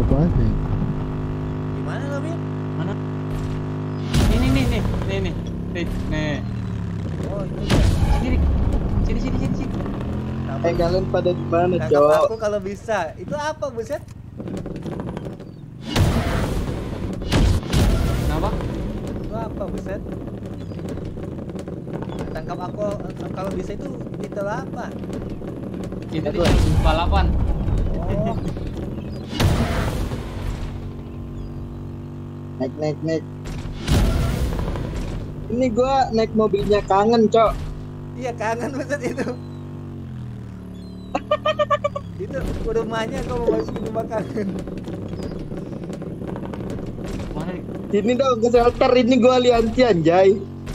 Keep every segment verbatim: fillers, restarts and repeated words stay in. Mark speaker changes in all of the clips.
Speaker 1: apaan sih?
Speaker 2: Gimana lo, Bin?
Speaker 3: Mana? Ini nih nih nih nih nih nih.
Speaker 2: Oh, itu
Speaker 3: Sini sini sini sini sini.
Speaker 1: Eh kalian pada di mana,
Speaker 2: tangkap
Speaker 1: Cok?
Speaker 2: aku kalau bisa. Itu apa, buset?
Speaker 3: Kenapa?
Speaker 2: Itu apa, buset? Tangkap aku kalau bisa itu itu apa?
Speaker 3: Itu tuh balapan.
Speaker 2: Oh,
Speaker 1: Naik naik naik. Ini gua naik mobilnya kangen, Cok.
Speaker 2: iya kangen buset itu. Itu rumahnya kok mau masuk rumah kangen.
Speaker 3: Mana nih?
Speaker 1: Sini dong ke shelter, ini gua aliansi anjay.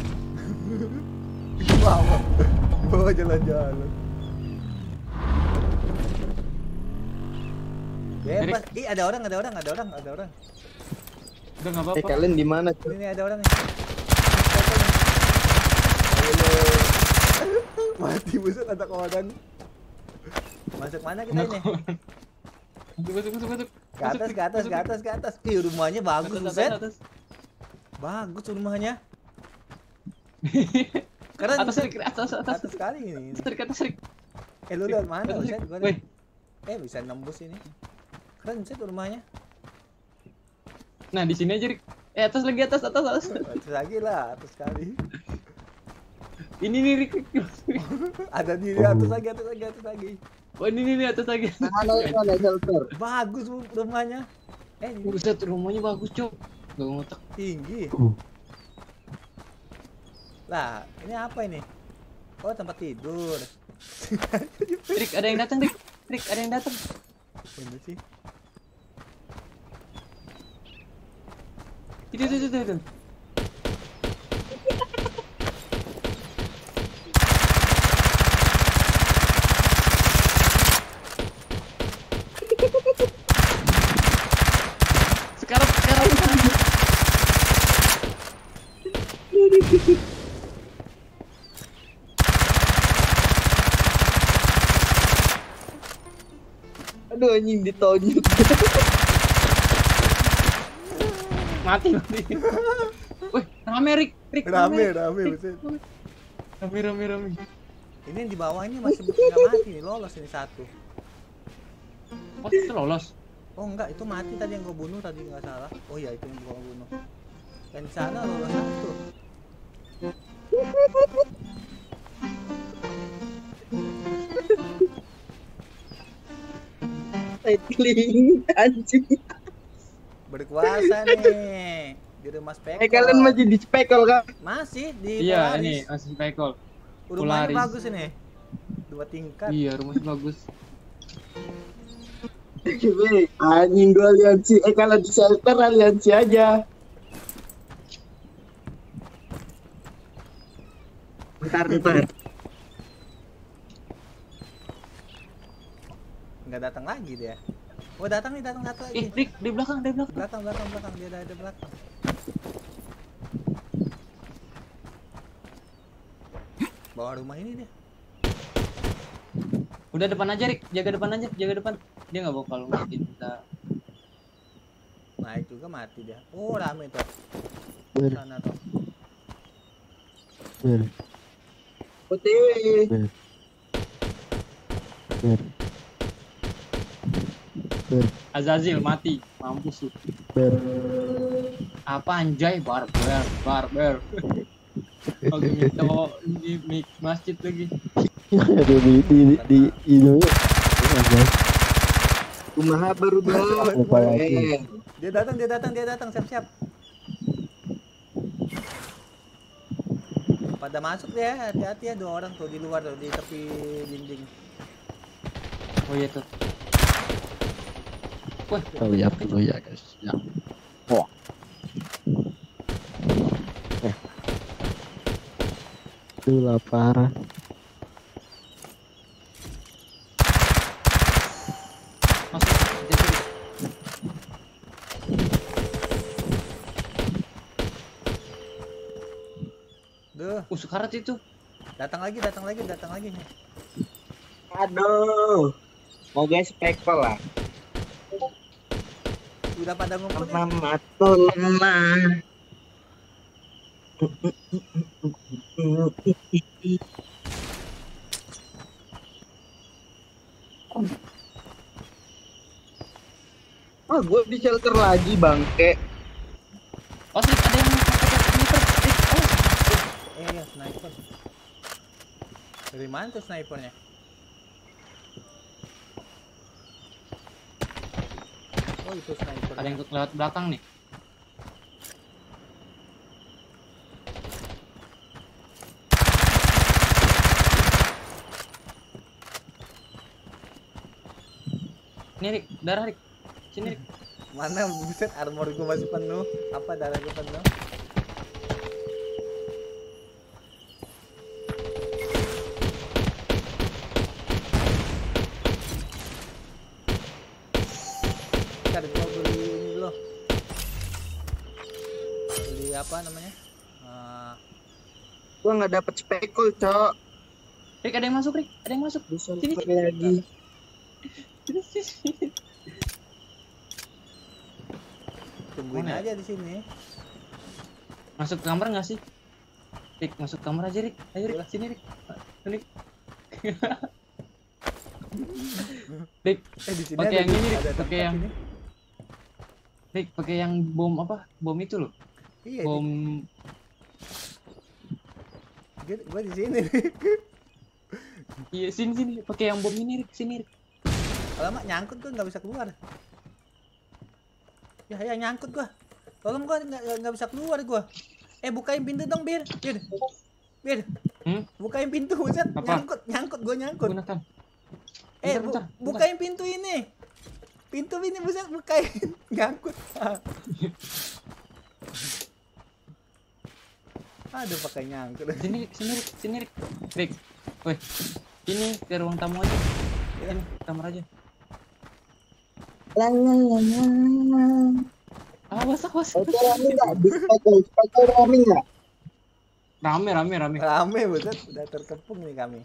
Speaker 2: Bawa, bawa jalan-jalan. Bebas. Ih, ada orang, ada orang, ada orang, ada orang.
Speaker 3: Udah nggak
Speaker 1: Eh
Speaker 3: apa-apa.
Speaker 1: kalian di mana, Cok?
Speaker 2: Ini ada orang nih. Mati buset ada kawanan. Masuk mana kita ini?
Speaker 3: Masuk masuk masuk masuk.
Speaker 2: Ke atas, ke atas, ke atas, ke atas. Ih, rumahnya bagus
Speaker 3: Atas,
Speaker 2: buset.
Speaker 3: atas, atas.
Speaker 2: Bagus rumahnya. Keren.
Speaker 3: Atas
Speaker 2: buset.
Speaker 3: Rik, atas atas
Speaker 2: Atas sekali ini.
Speaker 3: atas Rik, atas Rik.
Speaker 2: Eh, lu lihat mana
Speaker 3: Atas,
Speaker 2: buset?
Speaker 3: Rik.
Speaker 2: Gua
Speaker 3: Weh,
Speaker 2: liat. Eh, bisa nembus ini. Keren buset rumahnya.
Speaker 3: nah di sini aja Rik. Eh atas lagi atas atas atas.
Speaker 2: Atas lagi lah, atas sekali.
Speaker 3: Ini nih Rik. Rik.
Speaker 2: Ada di atas lagi, atas lagi, atas lagi.
Speaker 3: Oh ini nih nih, atas lagi.
Speaker 1: Mana mana shelter?
Speaker 2: Bagus bu- rumahnya. Eh, ini
Speaker 3: Buset rumahnya bagus cok. Gak ngotak.
Speaker 2: tinggi. Lah, ini apa ini? Oh, tempat tidur.
Speaker 3: Rik ada yang datang Rik. Rik ada yang datang.
Speaker 2: Ini sih.
Speaker 3: Itu itu itu itu. Sekarang sekarang.
Speaker 1: Aduh anjing ditonjok.
Speaker 3: Mati mati. Wih rame Rik. Rik
Speaker 2: Rame, rame, buset.
Speaker 3: Rame rame rame.
Speaker 2: Ini yang di bawah ini masih nggak mati nih, lolos ini satu.
Speaker 3: Oh itu lolos.
Speaker 2: Oh enggak, itu mati tadi yang gua bunuh tadi nggak salah. Oh iya itu yang gua bunuh. Yang di sana lolos satu.
Speaker 1: Cycling anjing.
Speaker 2: Berkuasa nih di rumah spekol.
Speaker 1: Eh kalian masih di spekol kan?
Speaker 2: Masih di
Speaker 3: Iya
Speaker 2: Polaris.
Speaker 3: ini masih spekol.
Speaker 2: Rumahnya
Speaker 3: Polaris.
Speaker 2: bagus ini. Dua tingkat.
Speaker 3: Iya rumahnya bagus.
Speaker 1: Weh, anjing gua aliansi. Eh kalau di shelter aliansi aja. Bentar bentar.
Speaker 2: Nggak datang lagi dia. Oh datang nih, datang satu
Speaker 3: Eh
Speaker 2: lagi.
Speaker 3: Rik di belakang di belakang.
Speaker 2: Belakang, belakang, belakang. Dia ada di belakang. Bawa rumah ini dia.
Speaker 3: Udah depan aja Rik, jaga depan aja, jaga depan. Dia nggak bakal mungkin kita.
Speaker 2: Naik juga mati dia. Oh rame tuh.
Speaker 1: Ber,
Speaker 2: Sana tuh.
Speaker 1: ber, O T W. ber, ber, ber,
Speaker 3: Azazil mati, mampus lu.
Speaker 1: ber.
Speaker 3: Apa anjay barber, barber. Oke minta mau di mik masjid lagi.
Speaker 1: Ada di di di ini. Kumaha baru dah. Apa lagi?
Speaker 2: Eh, dia datang, dia datang, dia datang. Siap-siap. Pada masuk dia, hati-hati ya dua orang tuh di luar tuh di tepi dinding.
Speaker 3: Oh iya tuh. Wah,
Speaker 1: Kita lihat dulu ya guys. Ya. Wah. Eh. Itulah parah.
Speaker 3: masuk. Jadi,
Speaker 2: Duh,
Speaker 3: uh, sekarat itu.
Speaker 2: datang lagi, datang lagi, datang lagi.
Speaker 1: Aduh. Mau guys spekol lah.
Speaker 2: Udah pada ngumpul nih.
Speaker 1: Mama tolonglah. Ah, gue di shelter lagi bangke.
Speaker 3: Oh, Srik, ada yang pakai sniper. Srik, oh.
Speaker 2: Eh, ya, sniper. Dari mana tuh snipernya? Oh, itu sniper.
Speaker 3: Ada yang lewat belakang nih. Ini Rik, darah Rik. Sini Rik.
Speaker 2: Mana buset armor gua masih penuh. Apa darah gua penuh? Bentar, gua beli ini dulu. Beli apa namanya? Uh,
Speaker 1: Gua nggak dapet spekul, cok.
Speaker 3: Rik, ada yang masuk Rik. Ada yang masuk.
Speaker 1: Di
Speaker 3: Sini.
Speaker 1: shelter lagi.
Speaker 2: tungguin
Speaker 3: Mana ya?
Speaker 2: aja di sini.
Speaker 3: Masuk kamar nggak sih? Rik, masuk kamar aja Rik. Ayo Rik, sini Rik. Sini. Rik,
Speaker 2: Eh di sini
Speaker 3: pakai
Speaker 2: ada
Speaker 3: yang ini, Rik.
Speaker 2: ada
Speaker 3: Pakai
Speaker 2: tempat
Speaker 3: yang
Speaker 2: ini.
Speaker 3: Rik, pakai yang bom apa? Bom itu loh.
Speaker 2: Iya,
Speaker 3: Bom
Speaker 2: di, gua di sini.
Speaker 3: iya sini sini. Pakai yang bom ini Rik, sini Rik.
Speaker 2: Kalau mak nyangkut gua nggak bisa keluar. Ya, ya nyangkut gua. Tolong gua nggak nggak bisa keluar gua. Eh bukain pintu dong, Bir. Bir. Bir.
Speaker 3: Hmm?
Speaker 2: Bukain pintu, buset.
Speaker 3: Apa?
Speaker 2: Nyangkut, nyangkut gua nyangkut.
Speaker 3: Gunakan.
Speaker 2: Eh,
Speaker 3: Bentar,
Speaker 2: bu
Speaker 3: bentar,
Speaker 2: bukain pintu ini. Pintu ini buset bukain. Nyangkut. Aduh, pakai nyangkut.
Speaker 3: Sini Rik, sini Rik, sini Rik. Rik. Woi. Ini ke ruang tamu aja. Ini kamar aja.
Speaker 1: Lalalala.
Speaker 3: Awas, awas.
Speaker 1: Itu rame nggak? Di spekul, spekul rame nggak?
Speaker 3: Rame, rame, rame.
Speaker 2: Rame buset, udah terkepung nih kami.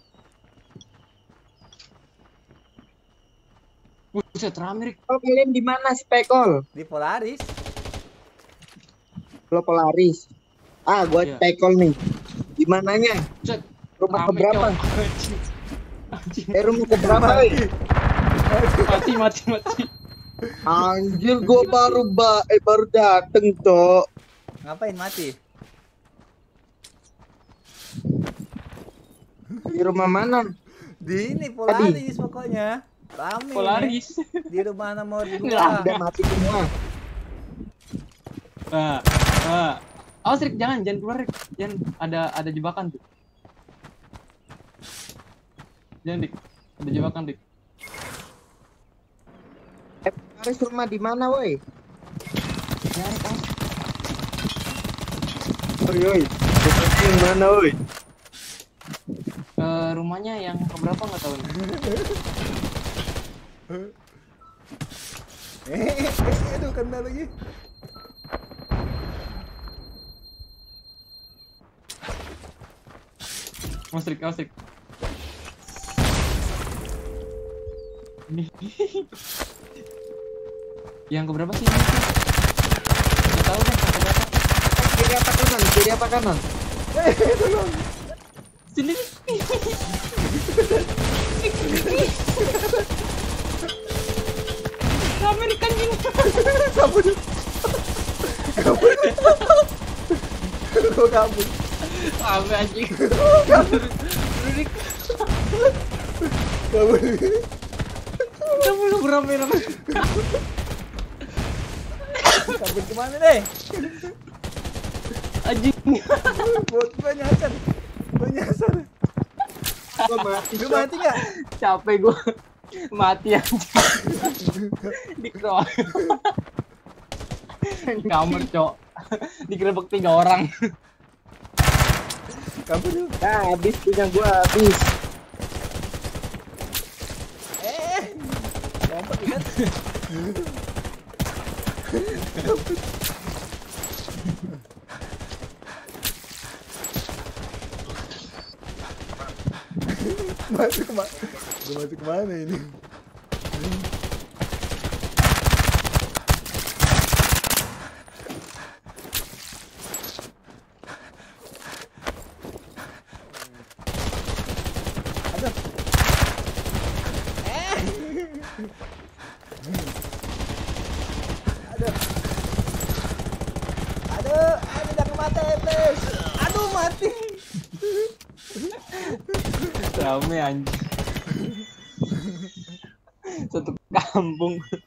Speaker 3: Buset, rame Rik.
Speaker 1: Oh, kalian di mana spekul?
Speaker 2: Di Polaris.
Speaker 1: Lo Polaris. Ah, gua
Speaker 3: Iya.
Speaker 1: spekul nih. Di mananya?
Speaker 3: Buset.
Speaker 1: Rumah
Speaker 3: Rame,
Speaker 1: keberapa?
Speaker 3: Cok. Anjing. Anjing.
Speaker 1: Eh, rumah keberapa? Woi?
Speaker 3: Mati, mati, mati.
Speaker 1: Anjir, gua baru ba eh baru dateng, Cok.
Speaker 2: Ngapain mati?
Speaker 1: Di rumah mana?
Speaker 2: Di ini Polaris pokoknya. Rame.
Speaker 3: Polaris.
Speaker 2: Di rumah nomor
Speaker 3: Nggak
Speaker 2: dua.
Speaker 1: Udah mati semua.
Speaker 3: Ah, ah. Awas Rik, jangan, jangan keluar Rik. Jangan, ada ada jebakan tuh. Jangan Dik, ada jebakan Dik.
Speaker 1: Eh, Paris rumah di mana, woi?
Speaker 3: Jangan Rik, awas.
Speaker 1: Woi, woi. Rumah di mana, woi?
Speaker 3: Eh, rumahnya yang keberapa nggak tahu nih.
Speaker 2: Eh, eh, eh, aduh kena lagi.
Speaker 3: Awas Rik, awas Rik. Ini. Yang keberapa sih ini? Nggak tahu deh, yang keberapa.
Speaker 1: Kiri apa kanan? Kiri apa kanan?
Speaker 2: Eh, tolong.
Speaker 3: Sini Rik. Rame Rik, anjing.
Speaker 2: Kabur. Kabur. Gua kabur.
Speaker 3: Rame anjing. Rik,
Speaker 2: Kabur.
Speaker 3: kamu lu berame-rame.
Speaker 2: Kabur kemana deh?
Speaker 3: Anjing.
Speaker 2: Buat gua nyasar. Gua nyasar.
Speaker 1: Gua mati.
Speaker 2: Lu mati nggak?
Speaker 3: Capek gua. Mati anjing. Dikeroyok. Kamar, Cok. Digerebek tiga orang.
Speaker 2: Kabur lu.
Speaker 1: Nah, habis punya gua habis.
Speaker 2: Eh. Lompat kan? Masuk kemana? Gua masuk kemana ini? Aduh. Aduh, aduh jangan mati, please. Aduh, mati.
Speaker 3: Rame anjing. Satu kampung.